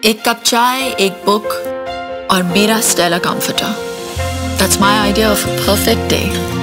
एक कप चाय, एक बुक और मेरा Stella comforter. That's my idea of a perfect day.